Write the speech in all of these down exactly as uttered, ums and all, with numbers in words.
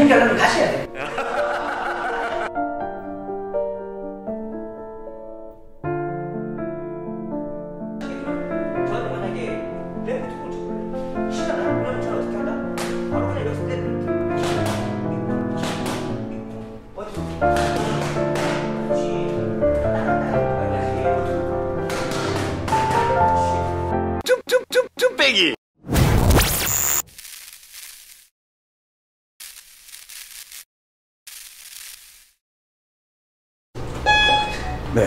잘생겨라면 가셔야 돼. 저한테 만약에 내 무조건 쳐볼래. 시간 안 그러면 저는 어떻게 한다? 바로 그냥 여기서 때리는 쭈쭈쭈쭈빼기. 네.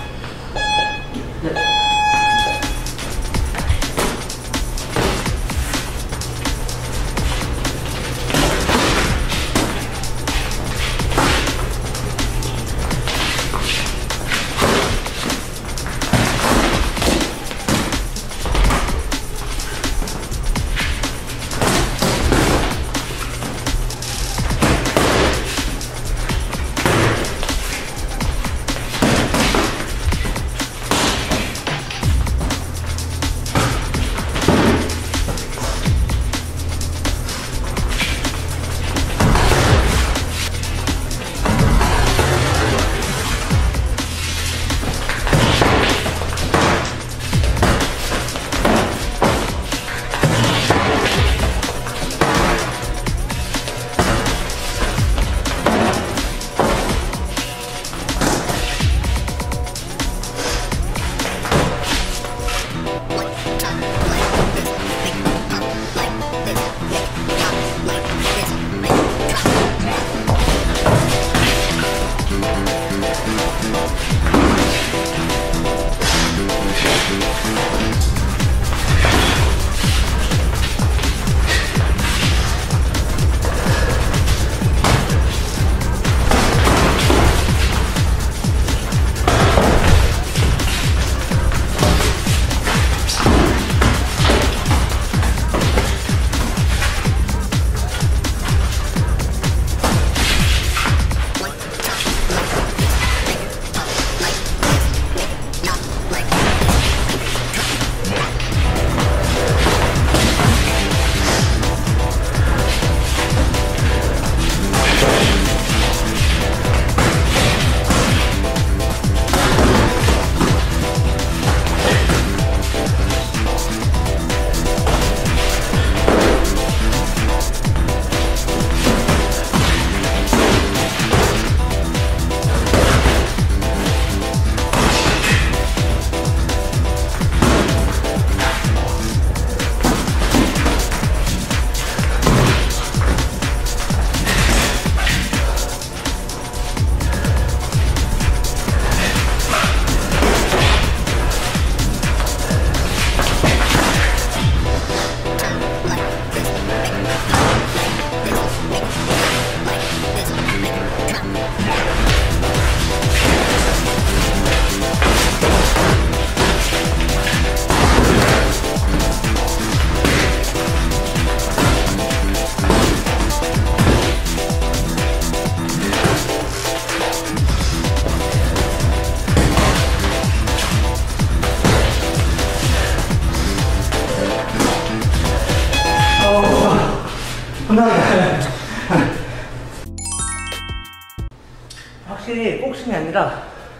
확실히 복싱이 아니라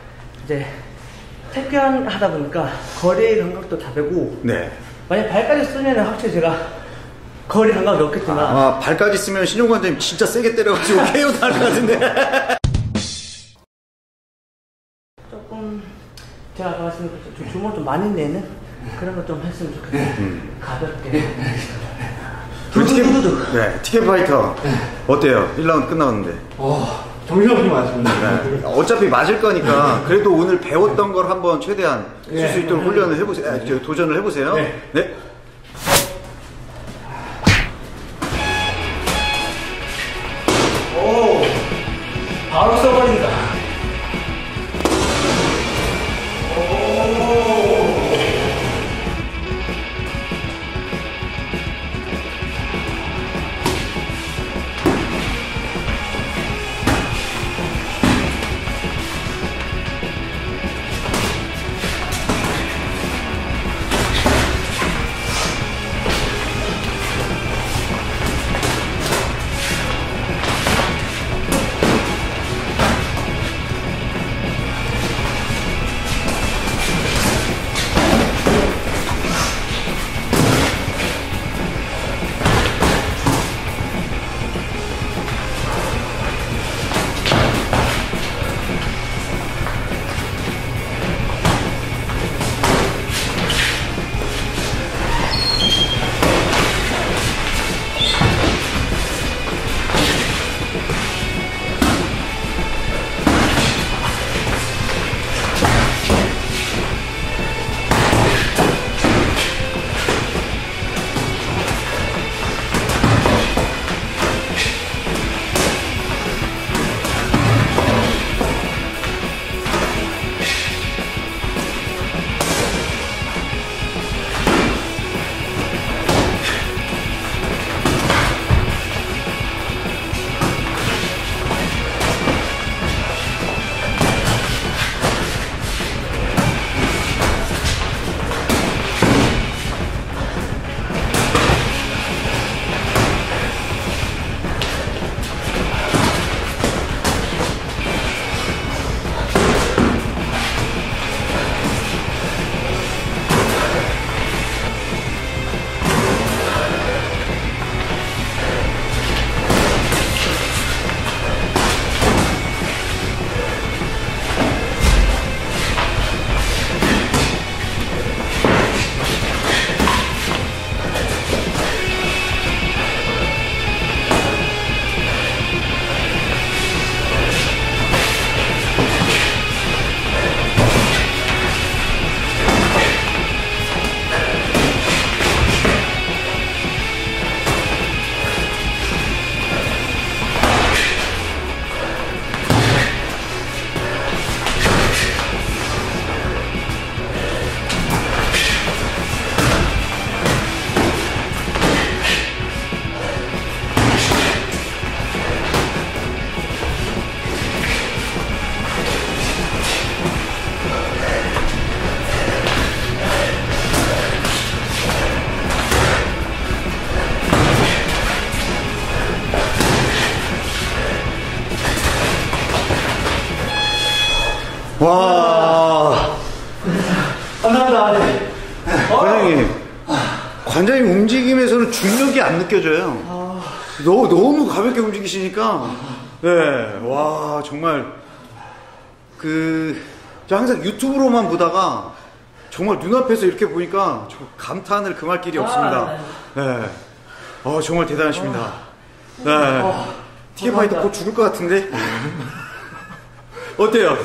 이제 태권 하다 보니까 거리 감각도 다 되고, 네. 만약 발까지 쓰면 확실히 제가 거리 감각이 없겠지만 아, 발까지 쓰면 신용관장님 진짜 세게 때려가지고 케이오 나올 것 같은데. 조금 제가 아까 말씀드린 것처럼 주먹 좀 많이 내는 그런 거 좀 했으면 좋겠어요. 음. 가볍게. 두두두두. 네, 티켓 파이터 어때요? 일 라운드 끝나갔는데. 어, 정신없이 맞습니다. 네. 어차피 맞을 거니까 그래도 오늘 배웠던 걸 한번 최대한 쓸 수 있도록 훈련을 해보세요. 아, 저, 도전을 해보세요. 네. 네. 오, 바로 써버린다. 와. 감사합니다. 네. 관장님, 관장님 움직임에서는 중력이 안 느껴져요. 아... 너무, 너무 가볍게 움직이시니까. 네, 와, 정말. 그, 저 항상 유튜브로만 보다가 정말 눈앞에서 이렇게 보니까 저 감탄을 금할 길이 없습니다. 아, 네. 네. 어, 정말 대단하십니다. 아... 네. 아... 티켓파이터 곧 죽을 것 같은데? 어때요?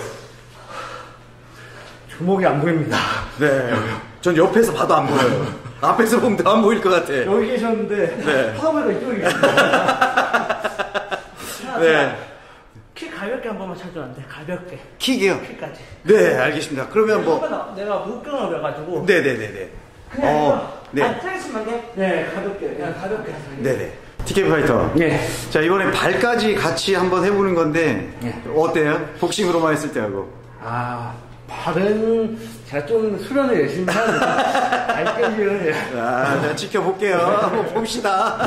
주먹이 안 보입니다. 네. 전 옆에서 봐도 안 보여요. 앞에서 보면 더 안 보일 것 같아. 여기 계셨는데, 네. 화면가 이쪽에 있습니다. 네. 킥 가볍게 한 번만 쳐주면 안 돼? 가볍게. 킥이요? 킥까지. 네, 알겠습니다. 그러면 뭐. 내가 목경을 해가지고. 네네네네. 그냥 어, 네. 안 때리시면 돼? 네, 가볍게. 그냥 가볍게 하세요. 네네. 티켓파이터. 네. 자, 이번에 발까지 같이 한번 해보는 건데, 네. 어때요? 복싱으로만 했을 때하고. 아, 발은 제가 좀 수련을 열심히 하는데, 발까지는. 아, 자, 지켜볼게요. 한번 봅시다.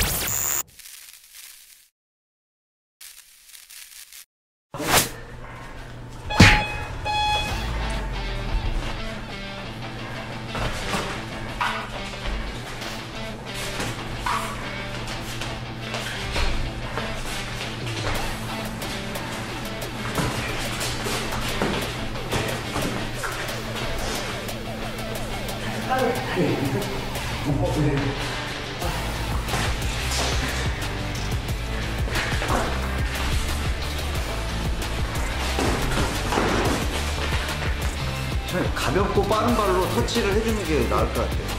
가볍고 빠른 발로 터치를 해주는 게 나을 것 같아요.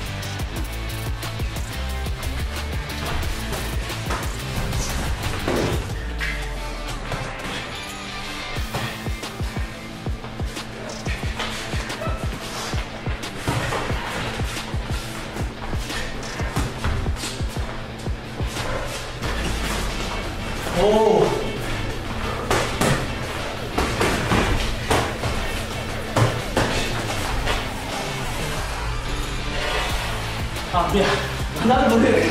오. 아, 미안. 나는 못해.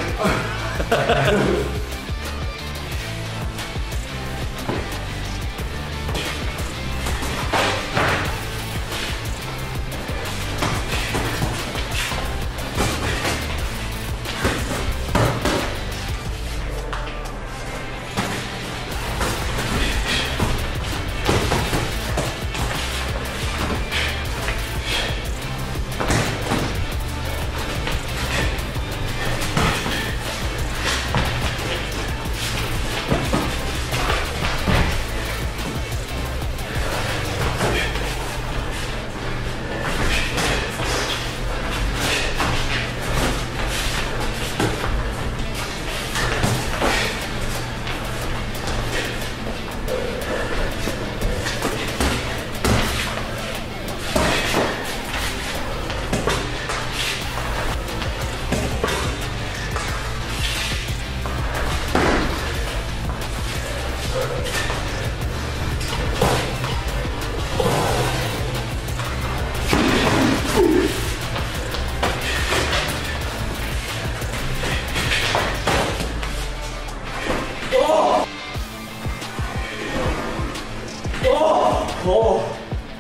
오.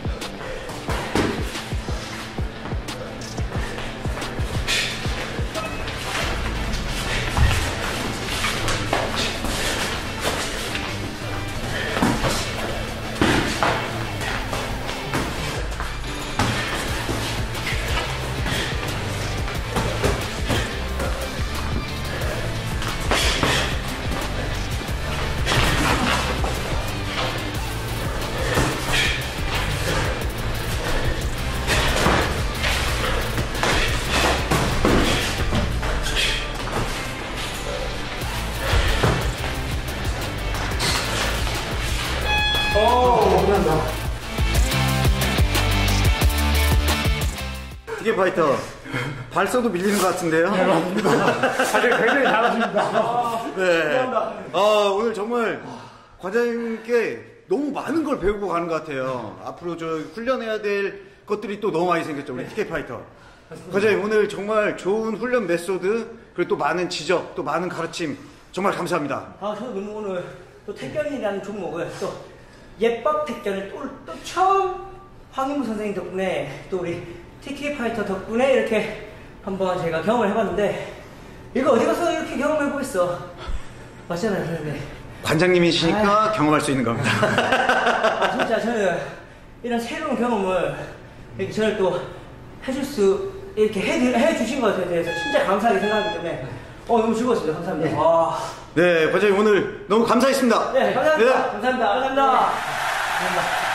오, 끝난다. 티켓파이터 발서도 밀리는 것 같은데요? 네, 맞습니다. 다들 굉장히 잘하십니다. 네. 아, 오늘 정말 관장님께 너무 많은 걸 배우고 가는 것 같아요. 앞으로 저 훈련해야 될 것들이 또 너무 많이 생겼죠, 우리 티켓파이터. 관장님 오늘 정말 좋은 훈련 메소드, 그리고 또 많은 지적, 또 많은 가르침 정말 감사합니다. 아, 저도 오늘 또 태견이라는 종목을 또 예법 태견을 또, 또 처음 황인무 선생님 덕분에 또 우리 티케이 파이터 덕분에 이렇게 한번 제가 경험을 해봤는데 이거 어디 가서 이렇게 경험해보겠어. 맞잖아요, 선생님. 관장님이시니까 아유. 경험할 수 있는 겁니다. 아, 진짜 저는 이런 새로운 경험을 이렇게 저를 또 해줄 수 이렇게 해, 해주신 것에 대해서 진짜 감사하게 생각하기 때문에 어, 너무 즐거웠습니다. 감사합니다. 네, 와. 네, 관장님 오늘 너무 감사했습니다. 네, 감사합니다. 네. 감사합니다. 감사합니다. 네. 감사합니다.